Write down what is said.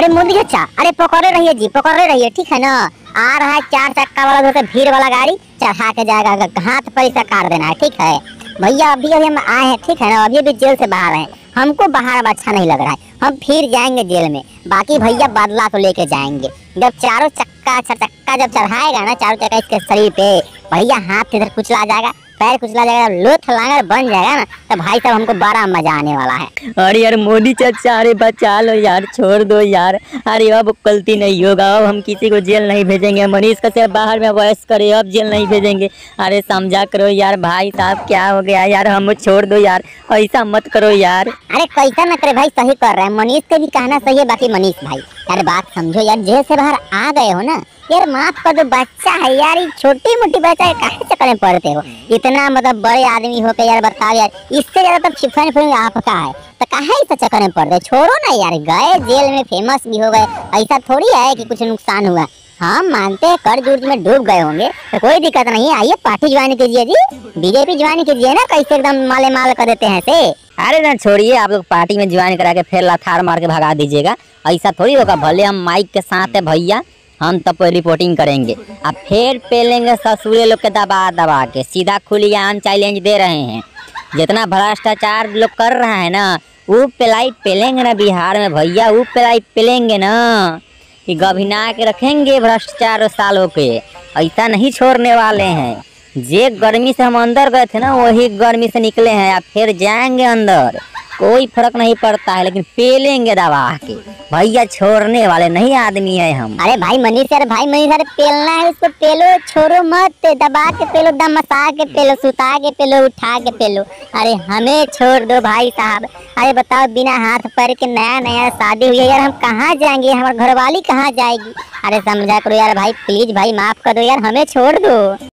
अरे मोदी चाचा, अरे पकड़े रहिए जी, पकड़े रहिए, ठीक है ना। आ रहा है 4 चक्का वाला जो भीड़ वाला गाड़ी, चढ़ा के जाएगा, हाथ पर इसे काट देना है, ठीक है भैया। अभी अभी हम आए हैं, ठीक है ना, अभी अभी जेल से बाहर हैं। हमको बाहर अच्छा नहीं लग रहा है, हम फिर जाएंगे जेल में। बाकी भैया बदला तो लेके जाएंगे। जब चारों चक्का जब चढ़ाएगा ना, चारों चक्का इसके शरीर पे, भैया हाथ इधर कुचला जाएगा, पैर कुचला जाएगा, लोथ लांगर बन जाएगा ना, तो भाई साहब हमको बड़ा मजा आने वाला है। अरे यार मोदी चाचा, अरे बचा लो यार, छोड़ दो यार। अरे अब गलती नहीं होगा, अब हम किसी को जेल नहीं भेजेंगे। मनीष कश्यप बाहर में बहस करे, अब जेल नहीं भेजेंगे। अरे समझा करो यार भाई साहब, क्या हो गया यार, हम छोड़ दो यार, ऐसा मत करो यार। अरे कैसा न करे भाई, सही कर रहे हैं, मनीष का भी कहना सही है। बाकी मनीष भाई यार बात समझो यार, जेल से बाहर आ गए हो ना यार, माफ कर दो, बच्चा है यार, ये छोटी मोटी बच्चा है, काहे चक्कर में पड़ते हो। इतना मतलब बड़े आदमी हो के यार, बताओ यार, इससे ज्यादा तो शिफन फिल्म आपका है, तो काहे इस चक्कर में पड़ रहे, छोड़ो ना यार। गए जेल में, फेमस भी हो गए, ऐसा थोड़ी है कि कुछ नुकसान हुआ। हम मानते हैं कर्ज उर्ज में डूब गए होंगे, तो कोई दिक्कत नहीं है, आइए पार्टी ज्वाइन कीजिए जी, बीजेपी ज्वाइन कीजिए ना, कैसे एकदम माले माल कर देते हैं से। अरे ना छोड़िए, आप लोग पार्टी में ज्वाइन करा के फिर लाथार मार के भगा दीजिएगा, ऐसा थोड़ी होगा। भले हम माइक के साथ है भैया, हम तब तो रिपोर्टिंग करेंगे, अब फिर पेलेंगे ससुरे लोग के दबा दबा के। सीधा खुलेआम चैलेंज दे रहे हैं, जितना भ्रष्टाचार लोग कर रहा है ना, वो पिलाई पेलेंगे ना बिहार में भैया, वो पिलाई पेलेंगे ना, कि गभिना के रखेंगे भ्रष्टाचार सालों के, ऐसा नहीं छोड़ने वाले हैं। जे गर्मी से हम अंदर गए थे ना, वही गर्मी से निकले हैं, अब फिर जाएंगे अंदर, कोई फर्क नहीं पड़ता है, लेकिन पेलेंगे दबा के भैया, छोड़ने वाले नहीं आदमी है हम। अरे भाई मनीष यार, भाई मनीष यार, पेलना है इसको, पेलो, छोड़ो मत, दबा के पेलो, दम मसा के पेलो, सुता के पेलो, उठा के पेलो। अरे हमें छोड़ दो भाई साहब। अरे बताओ, बिना हाथ पैर के नया नया शादी हुई है यार, हम कहाँ जाएंगे, हमारी घरवाली कहाँ जाएगी। अरे समझा करो यार भाई, प्लीज भाई माफ कर दो यार, हमें छोड़ दो।